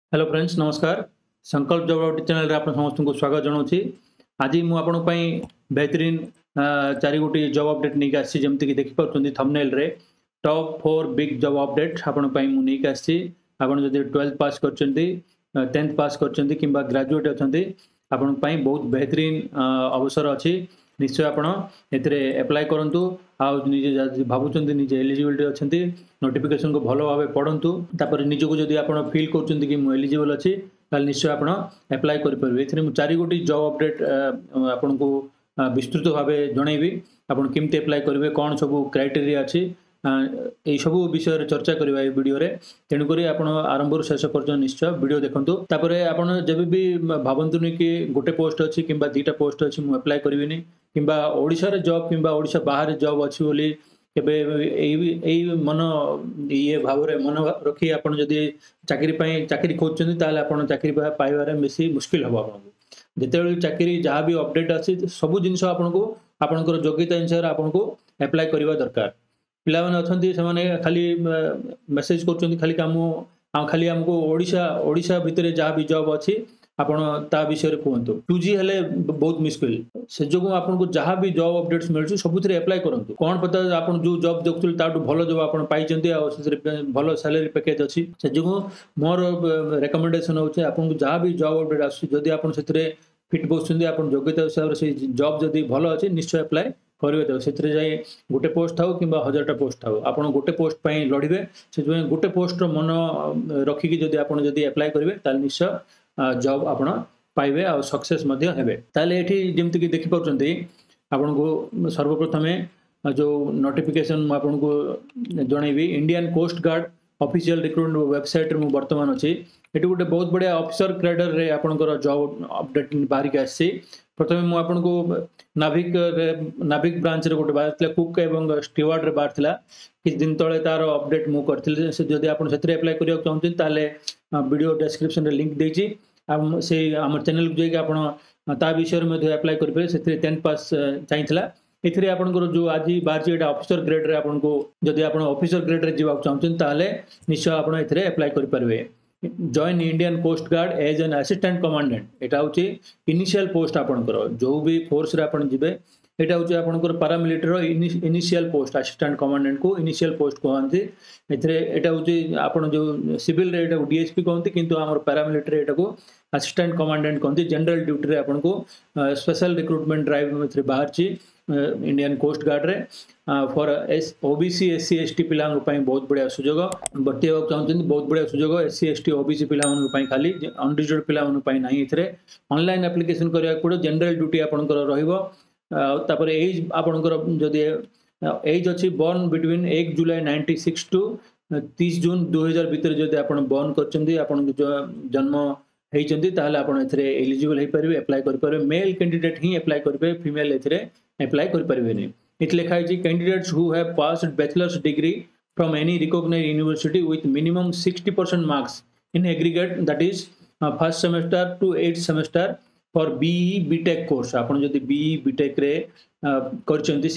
Hello friends नमस्कार। संकल्प job update channel रे आपण समस्त को स्वागत जनाऊँगी। आज मु आपण पई बेहतरीन चारि गोटी जॉब अपडेट नहीं आसी जेमति कि देखि पाउछन्ती थंबनेल रे टॉप 4 बिग जॉब अपडेट आपण पई मु नहीं आसी। आपण जदि 12th पास करछन्ती 10th पास करछन्ती किंबा ग्रेजुएट अछन्ती आपण पई बहुत बेहतरीन अवसर अछि। निश्चय आपण एतरे अप्लाई करंतु आ निजे भाबुचन्ती निजे एलिजिबिलिटी अछन्ती नोटिफिकेशन को भलो भाबे पढंतु तापर निजको जदि आपण फील करछन्ती कि मु एलिजिबल अछि ताल निश्चय आपण अप्लाई करि परबे। एथरे मु चारि गोटी जॉब अपडेट आपण को विस्तृत भाबे जणैबी आपण केमते अप्लाई करबे कोन सब क्राइटेरिया अछि ए सब विषय चर्चा करबा ए वीडियो रे। तेनु करी आपण आरंभ रु शेष पर्यंत निश्चय वीडियो देखंतु। तापरे आपण जेबे भी भाबंतुनी कि गोटे पोस्ट अछि किंबा दुटा पोस्ट अछि मु अप्लाई करबिनी किंबा ओडिशा रे जॉब किंबा ओडिशा बाहर जॉब अछि बोली केबे एई मन ये भाव रे मन रखी आपण जदि चाकरी खोजछन्ती ताले आपण चाकरी पाइबारे बेसी मुश्किल हबो। आपण जेतेबेले चाकरी जहाँ भी अपडेट अछि सब जिंस आपण को आपनकर योग्यता अनुसार आपण को अप्लाई करबा दरकार। पिला माने अछन्ती से माने खाली मेसेज करछन्ती खाली काम खाली हमको ओडिशा भितरे जहाँ भी जॉब अछि आपण ता विषय रे कहंतु। 2G हेले बहुत मुश्किल से जो आपन को जहाँ भी जॉब अपडेट्स मिलछु सबुथिरे अप्लाई करंतु। कोन पता आपन जो जॉब देखथुल ताटु भलो जॉब आपन पाई जंती आ से भलो सैलरी पैकेज अछि से जो मोर रिकमेंडेशन होचे आपन को जहाँ भी जॉब अपडेट आसु जदी आपन सेतरे फिट बसुंदी आपन योग्यता हिसाब से जॉब जदी भलो अछि निश्चय अप्लाई करबे। तो सेतरे जाय गोटे पोस्ट थाउ किंबा 1000टा पोस्ट थाउ आपन गोटे पोस्ट पई लढिबे से गोटे पोस्ट रो मन रखी कि जदी आपन जदी अप्लाई करबे ताल निश्चय जॉब आपण पाइबे आ सक्सेस मध्ये हेबे। ताले एठी जेमति कि देखि पाउछन्ती आपण को सर्वप्रथमे जो नोटिफिकेशन आपण को जणैबी Indian coast guard official recruitment website रे मु वर्तमान अछि। एठी गोटे बहुत बढ़िया ऑफिसर ग्रेडर रे आपनकर जॉब अपडेट बाहर के आसी। प्रथमे मु आपण को नाविक ब्रांच रे गोटे बाहर थिला कुक एवं स्टीवार्ड रे बाहर थिला किछ दिन तळे तार अपडेट मु करथिले से जदी आपण सेतरे अप्लाई करियो चाहउछन ताले वीडियो डिस्क्रिप्शन रे लिंक देछि से हमर चैनल को जाई आपण ता विषय मध्ये अप्लाई करि पे सेतरे 10th पास चाहिथिला। एथिरे आपनकर जो आज बाहर जे ऑफिसर ग्रेड रे आपन को जदी आपण ऑफिसर ग्रेड रे जीवा चाहउछन ताले निश्चय आपण एथिरे अप्लाई करि परबे। Join Indian coast guard as an assistant commandant एटा होची इनिशियल पोस्ट आपनकर जो भी फोर्स रे आपण जिबे एटा होची आपनकर paramilitary initial post assistant commandant को इनिशियल पोस्ट कहंती। एथरे एटा होची आपण जो सिविल रे एटा डीएसपी कहंती किंतु हमर पैरामिलिटरी एटा को असिस्टेंट कमांडेंट कहंती। जनरल ड्यूटी रे आपण को स्पेशल रिक्रूटमेंट ड्राइव में बाहर छी इंडियन कोस्ट गार्ड रे फॉर ओबीसी एससी एसटी पिलांग पई बहुत बढ़िया सुजोग भर्ती होक चाहउछन। बहुत बढ़िया सुजोग एससी एसटी ओबीसी पिलांग पई खाली अनरिजर्व पिलांग पई नाही। एथरे ऑनलाइन एप्लीकेशन करिया पड़ो जनरल ड्यूटी आपनकर रहिबो। तापर एज आपनकर जदी एज अछि born between 1 July 96 to 30 June 2000 भीतर जदी आपण बॉर्न करचंदी आपण जो जन्म हेचंदी ताले आपण एथरे एलिजिबल हे परिबे अप्लाई करि परबे। मेल कैंडिडेट ही अप्लाई करबे फीमेल एथरे अप्लाई करि परबे नै। इट लिखा है candidates who have passed bachelor's degree from any recognised university with minimum 60% marks in aggregate that is first semester to 8th semester for BE BTech course. आपण जदी बीई बीटेक रे करचंती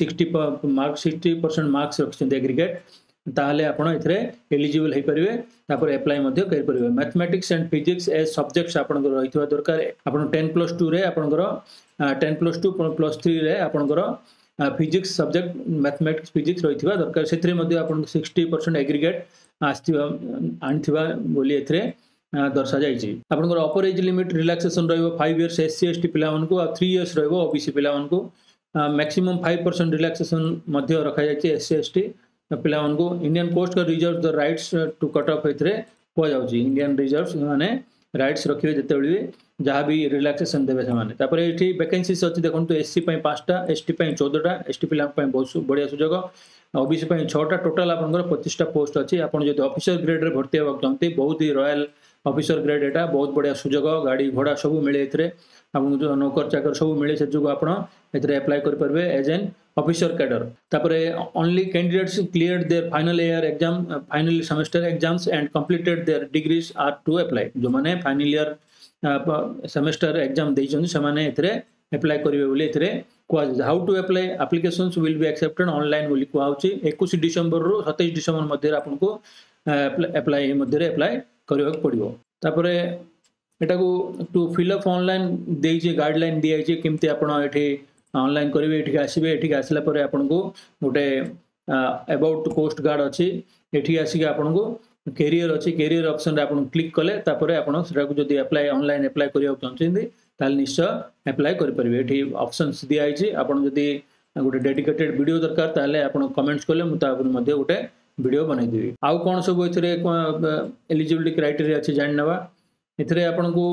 60% marks रखचंती aggregate ताले आपण एथरे eligible हे परिबे तापर apply मध्ये करि परिबे। Mathematics and physics as subjects आपण रहितवा दरकार। आपण 10+2 रे आपण 10+2 +3 रे आपण फिजिक्स सब्जेक्ट मैथमेटिक्स फिजिक्स रहितवा दरकार। सेथरे मध्ये आपण 60% एग्रीगेट आस्थिबा आनथिबा बोली एथरे दर्शा जाइछि। आपनकर अपर एज लिमिट रिलैक्सेशन रहइबो 5 इयर्स एससी एसटी पिलावन को 3 इयर्स रहइबो ओबीसी पिलावन को। मैक्सिमम 5% रिलैक्सेशन मध्ये रखा जाइछि एससी एसटी पिलावन को। इंडियन कोस्ट का reserve the rights to cut off एथरे को जाउछि। इंडियन रिजर्व्स माने राइट्स रखिबे जेतेबेली जहाँ भी रिलैक्सेशन देबे से माने। तापर एठी वैकेंसीज अछि देखंतु एससी पई 5टा एसटी पई 14टा एसटी पिला पई बहुत बढ़िया सुजोग ओबीसी पई 6टा टोटल आपनकर 25टा पोस्ट अछि। आपण जदि ऑफिसर ग्रेड रे भर्ती हेबाक चाहते बहुत ही रॉयल ऑफिसर ग्रेड एटा बहुत बढ़िया सुजोग गाड़ी घोड़ा सब मिले एथरे आपन जो नौकर चाकर सब मिले से जो आपण एथरे अप्लाई कर परबे एज एन ऑफिसर कैडर। तापरे only candidates cleared their final year exam final semester exams and completed their degrees are to apply. जो माने फाइनल ईयर सेमेस्टर एग्जाम देइछन से माने एथरे अप्लाई करिवे बोली एथरे कोआ। How to apply applications will be accepted online बोली कोआउची। 21 डिसेंबर रु 27 डिसेंबर मध्ये आपन को अप्लाई मध्ये अप्लाई करबाक पड़िबो। तापर एटा को टू फिल अप ऑनलाइन देइजे गाइडलाइन दिया केमती आपण एठी ऑनलाइन करेंगे एठी आसबे एठी आसला परे आपण को गोटे अबाउट कोस्ट गार्ड अच्छी एठी आसिक आपण को कैरियर अच्छी कैरियर ऑप्शन रे आपण क्लिक कले तापर आपण सेटा को जदी अप्लाई ऑनलाइन अप्लाई करिया चाहछिंदी ताल निश्चय अप्लाई करि परिबे एठी ऑप्शंस दिया आइछि आपण जदी गोटे डेडिकेटेड वीडियो दरकार ताले आपण कमेंट्स कले मु ता मध्ये गोटे वीडियो बनाई देबी आउ कोन सब एथरे एलिजिबिलिटी क्राइटेरिया अछि जानि नबा एथरे आपण को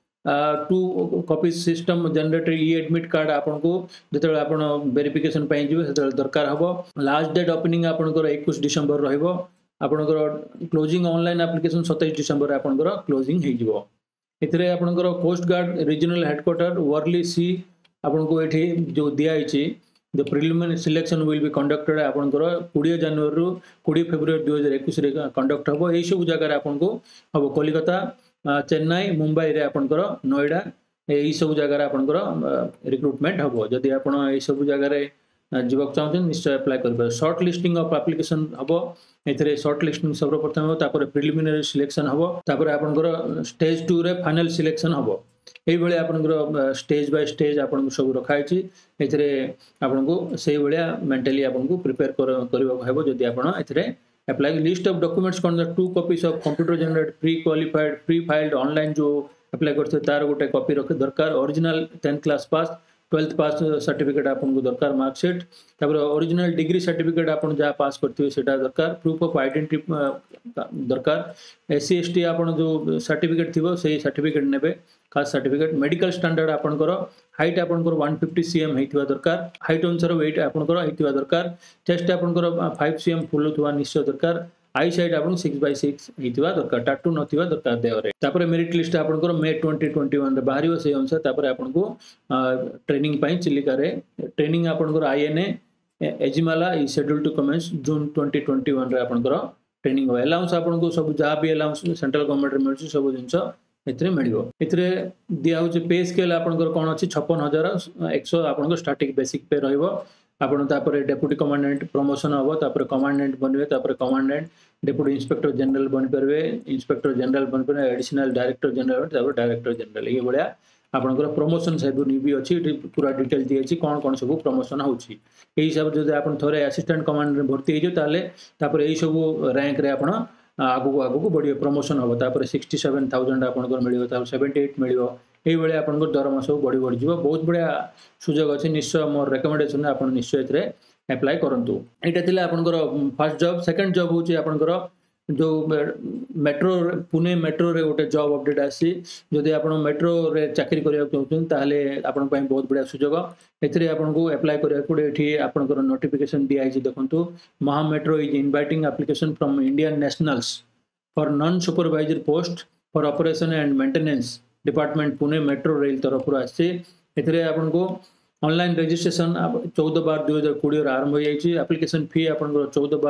to copy system generator e admit card आपन को जतले आपन वेरिफिकेशन पाई जिवे सेतले दरकार हबो लास्ट डेट ओपनिंग आपन को 21 डिसेंबर रहइबो आपन को क्लोजिंग ऑनलाइन एप्लीकेशन 27 डिसेंबर आपन को क्लोजिंग हे जिवो एथरे आपन को coast guard regional headquarter Worli sea आपन को एठी जो दिया आइछि the preliminary selection will be conducted आपन को 20 जनवरी रु 20 फरवरी 2021 रे कंडक्ट हबो एई सब जगह रे आपन को हबो कोलकाता चेन्नई मुंबई रे आपनकर नोएडा यही सब जगह आपनकर रिक्रुटमेंट हबो जदि आपण एई सब जगह रे जीवक चाहछन निश्चय अप्लाई करबे शॉर्ट लिस्टिंग ऑफ एप्लीकेशन हबो एथरे शॉर्ट लिस्टिंग सर्वप्रथम हो तापर प्रिलिमिनरी सिलेक्शन हबो तापर आपनकर स्टेज 2 रे फाइनल सिलेक्शन हबो एई बेले आपनकर स्टेज बाय स्टेज आपन सब रखाइछि एथरे आपनको सेई बेले मेंटली आपनको प्रिपेयर करबा हेबो जदि आपण एथरे apply list of documents कौन 2 copies of computer generated pre-qualified pre-filed online जो apply करते तार गोटे कॉपी रखे दरकार original 10th class pass 12th pass certificate आपन को दरकार मार्कशीट तापर ओरिजिनल डिग्री सर्टिफिकेट आपन जा पास करथियो सेटा दरकार प्रूफ ऑफ आइडेंटिटी दरकार एससी एसटी आपन जो सर्टिफिकेट थिबो सेही सर्टिफिकेट नेबे खास सर्टिफिकेट मेडिकल स्टैंडर्ड आपन को हाइट आपन को 150 cm हेतिवा दरकार हाइट अनुसार वेट आपन को हेतिवा दरकार चेस्ट आपन को 5 cm फुल होतवा निश्चय दरकार आई साइड आपन 6/6 हेतिवा दरकार टाटू नथिवा दरकार देह रे तापर मेरिट लिस्ट आपन को मे 2021 रे बाहरियो से अनुसार तापर आपन को ट्रेनिंग पई चिलिका रे ट्रेनिंग आपन को INA Ezhimala is schedule to commence June 2021 रे आपन को ट्रेनिंग हो अलाउंस आपन को सब जहां भी अलाउंस सेंट्रल गवर्नमेंट रे मिलछि सब जिंस एथरे मिलियो एथरे दिया हो पे स्केल आपन को कोन अछि 56100 आपन को स्टार्टिंग बेसिक पे रहइबो आपन तापर डेप्यूटी कमांडेंट प्रमोशन हबो तापर कमांडेंट बनबे तापर कमांडेंट डेप्यूटी इंस्पेक्टर जनरल बन परबे इंस्पेक्टर जनरल बन परबे एडिशनल डायरेक्टर जनरल तापर डायरेक्टर जनरल ये बळिया आपन को प्रमोशन सब भी अछि पूरा डिटेल दिए अछि कोन कोन सब प्रमोशन होछि एही सब जदि आपन थोरे असिस्टेंट कमांडर भर्ती हे जो ताले तापर एही सब रैंक रे आपन आगु आगु बढ़ियो प्रमोशन हबो तापर 67000 आपन को मिलियो तापर 78 मिलियो एही बेले आपन को दरमा सब बढ़ी जिवो बहुत बढ़िया सुजोग अछि निश्चय मोर रिकमेंडेशन आपन निश्चय एतरे अप्लाई करंतु एटा थिला आपन को फर्स्ट जॉब सेकंड जॉब होछि आपन को जो मेट्रो पुणे मेट्रो रे गोटे जॉब अपडेट आसी जदि आपण मेट्रो रे चाकरी करिया चाहछन ताले आपण पय बहुत बढ़िया सुजोग एथरे आपण को अप्लाई करिया पड़े एठी आपण को नोटिफिकेशन दिया आइछि देखंतु Maha metro is inviting application from Indian nationals for non supervisor post for operation and maintenance department Pune metro rail तरफ आसी एथरे आपण को ऑनलाइन रजिस्ट्रेशन 14/12/2020 आरंभ हो जाइछि एप्लीकेशन फी आपण को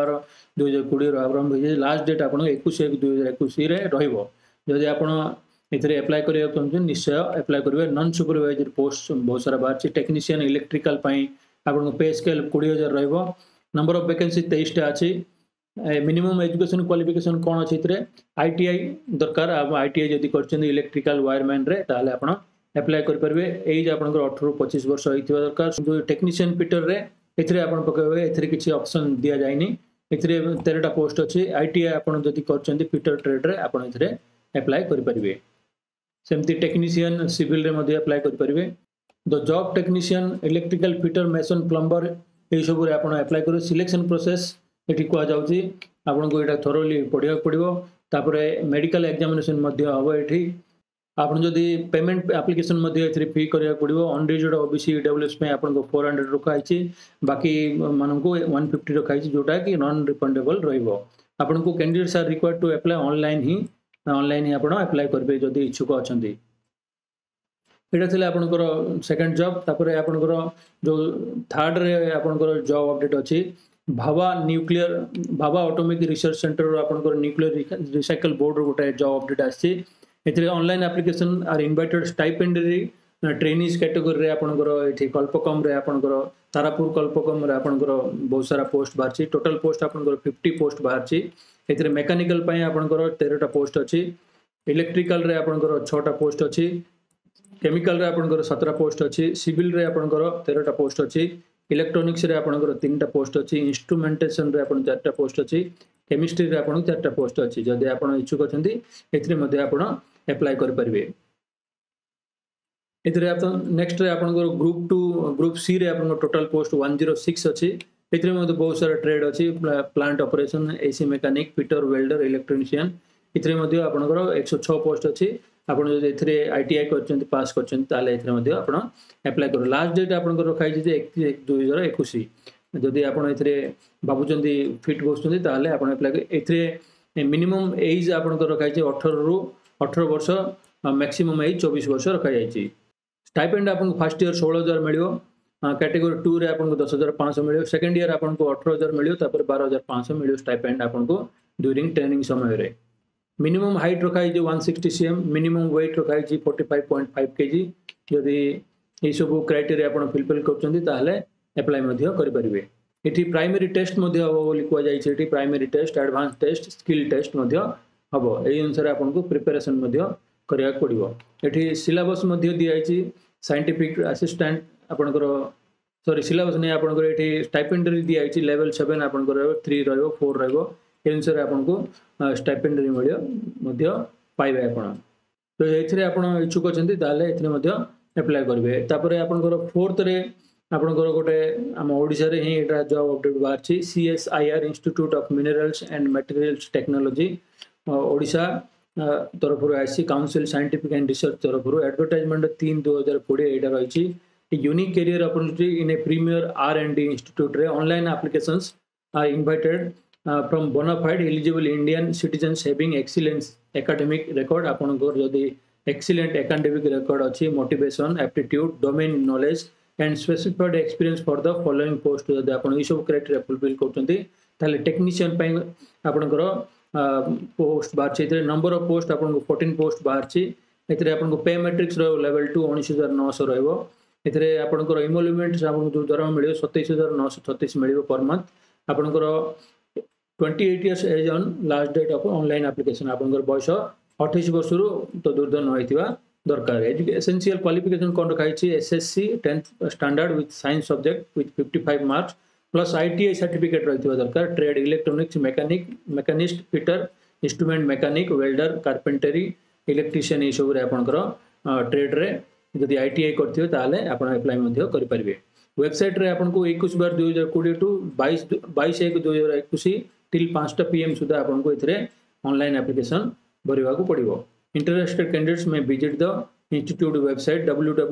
14/12/2020 आरंभ हो जाइछि लास्ट डेट आपण 21/1/2021 रे रहइबो जदि आपण एथरे अप्लाई करिया चाहछन निश्चय अप्लाई करबे नॉन सुपरवाइजर पोस्ट बहुत सारा बाहर टेक्नीशियन इलेक्ट्रिकल पई आपण पे स्केल 20000 रहइबो नंबर ऑफ वैकेंसी 23 टा अछि मिनिमम एजुकेशन क्वालिफिकेशन कोन अछि एथरे आईटीआई दरकार आईटीआई जदि करछन इलेक्ट्रिकल वायरमैन रे ताले आपण अप्लाई कर परबे एज आपनकर 18 रु 25 वर्ष होइथिबा दरकार जो टेक्नीशियन फिटर रे एथरे आपण पकेबे एथरे किछि ऑप्शन दिया जायनी एथरे 13टा पोस्ट अछि आईटीआई आपण जदि करछन्ती फिटर ट्रेड रे आपण एथरे अप्लाई कर परबे सेमती टेक्नीशियन सिविल रे मध्ये अप्लाई कर परबे the job technician electrical fitter mason plumber ए सब रे आपण अप्लाई कर सिलेक्शन प्रोसेस एठी को जाउची आपण को एटा थोरोली पढिया पडिबो तापरे मेडिकल एग्जामिनेशन मध्ये हबो एठी आपण जदि पेमेंट एप्लीकेशन मध्ये एथरे फी करिया पडिबो अनरिजर्वड ओबीसी ईडब्ल्यूएस में आपण को 400 रखाइछि बाकी मानन को 150 रखाइछि जोटा कि नॉन रिफंडेबल रहइबो आपण को candidates are required to apply online ही आपण अप्लाई करबे जदि इच्छुक अछंती एटा थिला आपण को सेकंड जॉब तापरे आपण को जो थर्ड रे आपण को जॉब अपडेट अछि भाभा ऑटोमिक रिसर्च सेंटर आपण को न्यूक्लियर रिसाइकल बोर्ड रो गोटे जॉब अपडेट आछि एथरे online application are invited stipendiary trainees category रे आपनकर एठी कल्पकम रे आपनकर तारापुर कल्पकम रे आपनकर बहुत सारा पोस्ट बाहरची टोटल पोस्ट आपनकर 50 पोस्ट बाहरची एथरे मैकेनिकल पय आपनकर 13टा पोस्ट अछि इलेक्ट्रिकल रे आपनकर 6टा पोस्ट अछि, केमिकल रे आपनकर 17 पोस्ट अछि, सिविल रे आपनकर 13टा पोस्ट अछि, इलेक्ट्रॉनिक्स रे आपनकर 3टा पोस्ट अछि, इंस्ट्रूमेंटेशन रे आपन 4टा पोस्ट अछि, केमिस्ट्री रे आपन 4टा पोस्ट अछि। जदि आपन इच्छुक अछंती एथिरे मध्ये आपन अप्लाई कर परिबे। एथिरे आपन नेक्स्ट रे आपनकर ग्रुप 2 ग्रुप सी रे आपन टोटल पोस्ट 106 अछि। एथिरे मध्ये बहुत सारा ट्रेड अछि, plant operation, AC mechanic, fitter, welder, electrician. एथिरे मध्ये आपनकर 106 पोस्ट अछि। आपन जदि एथिरे आईटीआई करचंती पास करचंती ताले एथिरे मध्ये आपन अप्लाई कर। लास्ट डेट आपनकर रखाई जे 31/1/2021। जदि आपन एथिरे बाबुचंदी फिट बसचंती ताले आपन अप्लाई कर। एथिरे मिनिमम एज आपनकर रखाई 18 रु 18 वर्ष, मैक्सिमम एज 24 वर्ष रखाई जायछि। स्टाइपेंड आपन फर्स्ट ईयर 16000 मिलियो, कैटेगरी 2 रे आपन 10500 मिलियो, सेकंड ईयर आपन 18000 मिलियो, तापर 12500 मिलियो स्टाइपेंड आपन ड्यूरिंग ट्रेनिंग समय रे। मिनिमम हाइट रखाई 160 cm, मिनिमम वेट रखाई 45.5 kg। जदि ए सब क्राइटेरिया आपन फुलफिल करचंती ताले अप्लाई मध्ये करि परिबे। एठी प्राइमरी टेस्ट मध्ये हबो बोली को जाय छै। एठी primary test, advance test, skill test मध्ये हबो। एई अनुसार आपन को प्रिपरेशन मध्ये करिया पड़िबो। एठी सिलेबस मध्ये दिया छै साइंटिफिक असिस्टेंट आपनकर सॉरी सिलेबस नै आपनकर एठी स्टाइपेंडरी दिया छै लेवल 7 आपनकर 3 रहबो 4 रहबो। ए अनुसार आपन को स्टाइपेंडरी मध्ये पाइबे आपन। तो एथिरे आपन इच्छुक अछंती ताले एथिरे मध्ये अप्लाई करबे। तापरे आपनकर फोर्थ रे आपनकर गोटे हम ओडिसा रे ही एटा जॉब अपडेट बाहर छी। CSIR institute of minerals and materials technology Odisha तरफ आसी काउंसिल साइंटिफिक एंड रिसर्च तरफ एडवर्टाइजमेंट 3/2020 एटा रही छी। Unique career opportunity in a premier R&D institute रे online applications are invited from bona fide eligible Indian citizens having excellent academic record। आपन को जदि excellent academic record अछि, motivation, aptitude, domain knowledge and specified experience for the following post। जदि आपन ई सब criteria fulfil करचंती ताले technician पय आपन को पोस्ट बाहर छै। नंबर ऑफ पोस्ट आपन को 14 पोस्ट बाहर छी। एतरे आपन को पे मैट्रिक्स रो लेवल 2 19900 रहबो। एतरे आपन को एमोलमेंट आपन को दरमा मिलियो 27936 मिलियो पर मंथ। आपन को 28 years age on last date of online application. आपन बयस 28 वर्ष रु तो दूरदर नहिथिबा दरकार। एसेंशियल क्वालिफिकेशन कोन रखाई छी SSC 10th standard with science subject with 55 marks plus ITI certificate रहिथिबा दरकार। Trade electronics, mechanic, machinist, fitter, instrument mechanic, welder, carpentry, electrician ए सब रे आपन ट्रेड रे जदि आईटीआई करथिबे ताले आपन अप्लाई मध्ये करि परिबे। वेबसाइट रे आपन को 21/2020 टू 22/1/2021 टिल 5 PM सुधा आपन को इथरे ऑनलाइन एप्लीकेशन भरिवा को पड़िबो। Interested candidates may visit the institute website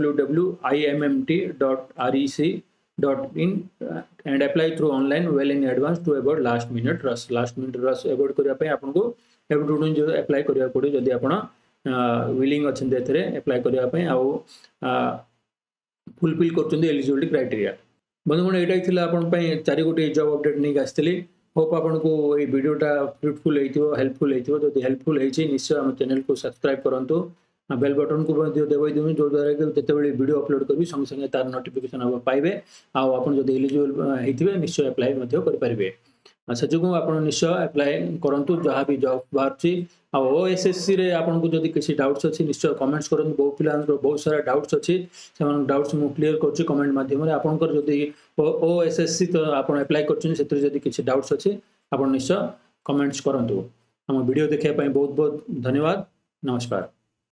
www.immT.rec.in and apply through online well in advance to avoid last minute rush. Last minute rush avoid करिया पय आपन को एवडुन जो अप्लाई करिया पड़ो जदि आपन विलिंग अछन एथरे अप्लाई करिया पय आ फुलफिल करचंदी एलिजिबिलिटी क्राइटेरिया। बंधुगण एटाई थिला आपन पय 4 गोटे जॉब अपडेट नै आस्थिली। होप आपन को ए वीडियोटा फ्रूटफुल हेतिबो, हेल्पफुल हेतिबो। जदि हेल्पफुल हेछि निश्चय हम चैनल को सब्सक्राइब करंतु, बेल बटन को मध्ये देबै दिनु जो द्वारा कि जतेबेले वीडियो अपलोड करबी संगे संगे तार नोटिफिकेशन अब पाइबे। आ आपन जदि एलिजिबल हेतिबे निश्चय अप्लाई मध्ये कर परिबे। अच्छा जो आपन निश्चय अप्लाई करंतु जहां भी जॉब बाहरची। आ ओएसएससी रे आपन को जदि किसी डाउट्स अछि निश्चय कमेंट्स करंतु। बहुत पिलांकर बहुत सारा डाउट्स अछि, सेमान डाउट्स मु क्लियर करछि कमेंट माध्यम रे। आपन कर जदि ओएसएससी तो आपन अप्लाई करछन सेतिर जदि किसी डाउट्स अछि आपन निश्चय कमेंट्स करंतु। हम वीडियो देखिया पय बहुत बहुत धन्यवाद। नमस्कार।